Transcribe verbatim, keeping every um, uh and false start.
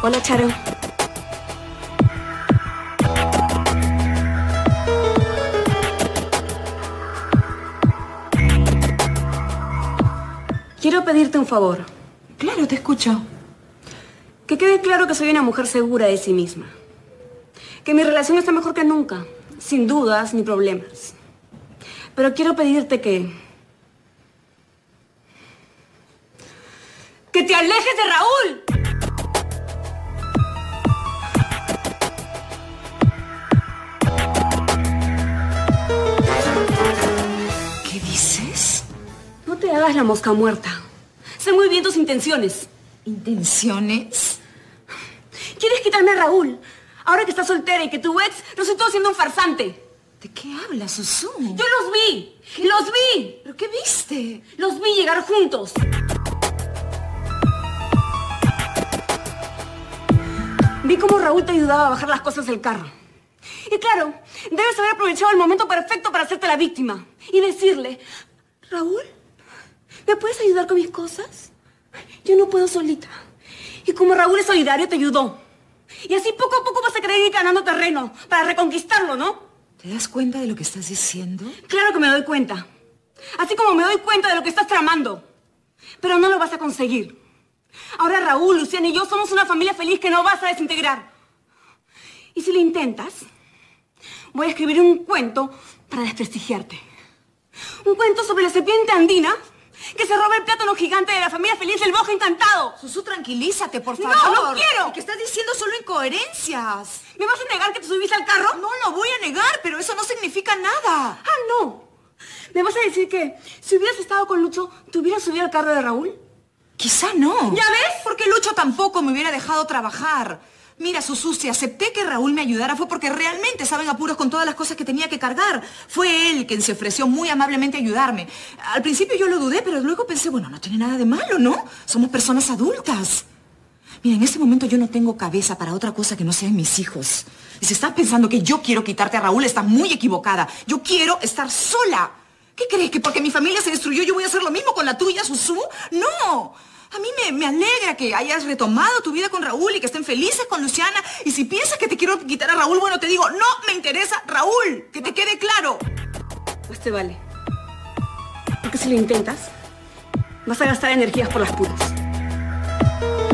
Hola, Charo. Quiero pedirte un favor. Claro, te escucho. Que quede claro que soy una mujer segura de sí misma. Que mi relación está mejor que nunca, sin dudas ni problemas. Pero quiero pedirte que... ¡que te alejes de Raúl! ¿Qué dices? No te hagas la mosca muerta. Sé muy bien tus intenciones. ¿Intenciones? ¿Quieres quitarme a Raúl? Ahora que estás soltera y que tu ex resultó siendo un farsante. ¿De qué hablas, Susu? ¡Yo los vi! ¿Qué? ¡Los vi! ¿Pero qué viste? Los vi llegar juntos. Vi cómo Raúl te ayudaba a bajar las cosas del carro. Y claro, debes haber aprovechado el momento perfecto para hacerte la víctima. Y decirle, Raúl, ¿me puedes ayudar con mis cosas? Yo no puedo solita. Y como Raúl es solidario, te ayudó. Y así poco a poco vas a querer ir ganando terreno para reconquistarlo, ¿no? ¿Te das cuenta de lo que estás diciendo? Claro que me doy cuenta. Así como me doy cuenta de lo que estás tramando. Pero no lo vas a conseguir. Ahora Raúl, Luciana y yo somos una familia feliz que no vas a desintegrar. Y si lo intentas, voy a escribir un cuento para desprestigiarte. Un cuento sobre la serpiente andina que se roba el plátano gigante de la familia feliz del bosque encantado. Susu, tranquilízate, por favor. No, no quiero. ¿Qué estás diciendo? Solo incoherencias. ¿Me vas a negar que te subiste al carro? No lo voy a negar, pero eso no significa nada. Ah, no. ¿Me vas a decir que si hubieras estado con Lucho, te hubieras subido al carro de Raúl? Quizá no. ¿Ya ves? Porque Lucho tampoco me hubiera dejado trabajar. Mira, Susu, si acepté que Raúl me ayudara fue porque realmente estaba en apuros con todas las cosas que tenía que cargar. Fue él quien se ofreció muy amablemente a ayudarme. Al principio yo lo dudé, pero luego pensé, bueno, no tiene nada de malo, ¿no? Somos personas adultas. Mira, en este momento yo no tengo cabeza para otra cosa que no sean mis hijos. Y si estás pensando que yo quiero quitarte a Raúl, estás muy equivocada. Yo quiero estar sola. ¿Qué crees? ¿Que porque mi familia se destruyó yo voy a hacer lo mismo con la tuya, Susu? ¡No! A mí me, me alegra que hayas retomado tu vida con Raúl y que estén felices con Luciana. Y si piensas que te quiero quitar a Raúl, bueno, te digo, no me interesa Raúl. Que te quede claro. Pues te vale. Porque si lo intentas, vas a gastar energías por las puras.